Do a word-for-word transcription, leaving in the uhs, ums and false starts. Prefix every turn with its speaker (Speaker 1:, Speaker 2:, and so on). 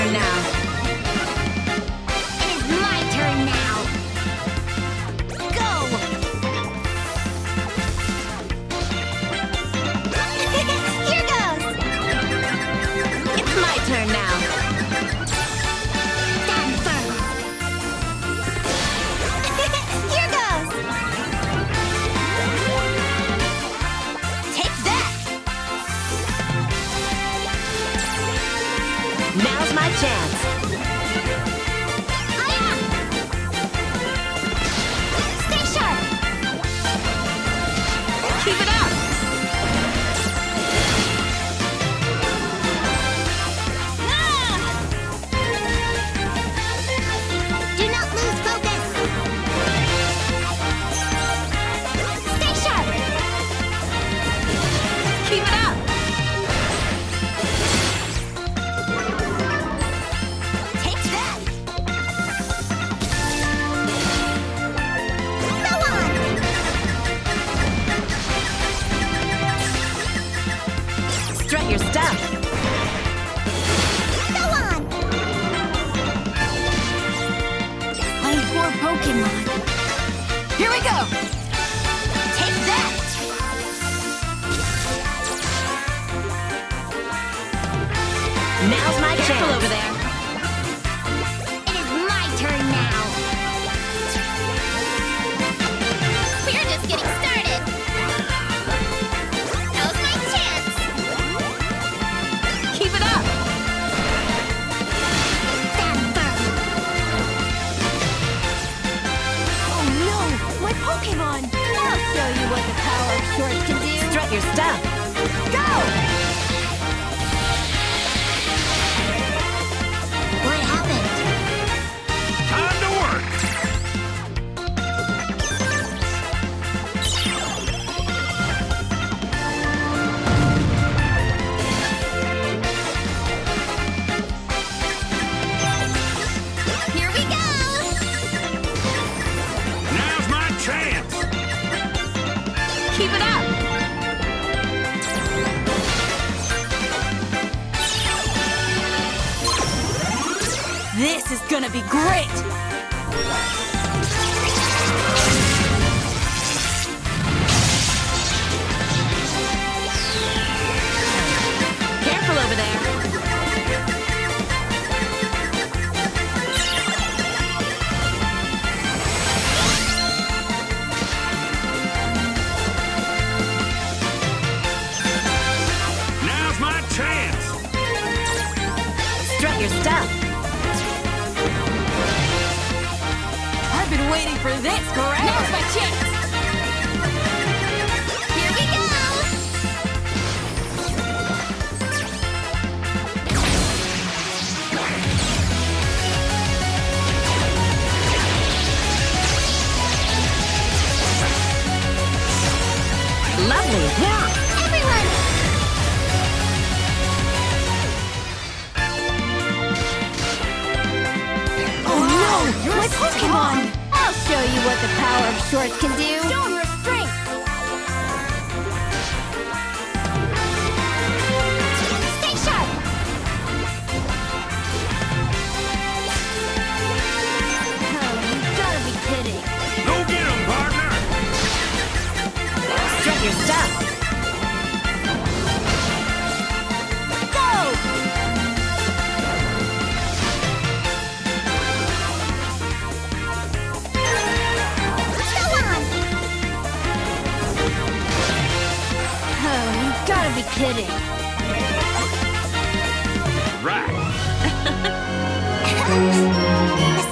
Speaker 1: turn now.
Speaker 2: It is my turn now. Go! Here goes!
Speaker 1: It's my turn now.
Speaker 2: Stand firm. Here goes! Take that!
Speaker 1: Now's my chance.
Speaker 2: Hi-ya! Stay sharp!
Speaker 1: Keep it up.
Speaker 2: Ah! Do not lose focus! Stay sharp!
Speaker 1: Keep it up.
Speaker 2: Take that! Go on!
Speaker 1: Strut your stuff.
Speaker 2: Go on! My poor Pokemon.
Speaker 1: Here we go.
Speaker 2: Take that!
Speaker 1: Now's my chance. Careful over there.
Speaker 2: It is my turn now. We're just getting started. Now's my chance.
Speaker 1: Keep it up.
Speaker 2: Stand firm. Oh no, my Pokemon! I'll show you what the power of shorts can do.
Speaker 1: Strut your stuff.
Speaker 2: Go! What happened?
Speaker 3: Time to work!
Speaker 2: Here we go!
Speaker 3: Now's my chance!
Speaker 1: Keep it up. This is gonna be great. Careful over there.
Speaker 3: Now's my chance!
Speaker 1: Strut your stuff. I've been waiting for this forever. Now's my chance.
Speaker 2: Here we go!
Speaker 1: Lovely work.
Speaker 2: Everyone! Oh no! My Pokemon! I'll show you what the power of shorts can do. Show 'em your strength! Stay sharp! Oh, you gotta be kidding.
Speaker 3: Go get 'em, partner!
Speaker 1: Strut your stuff.
Speaker 2: Go! Go on! Oh, you gotta be kidding.
Speaker 3: Right!
Speaker 2: The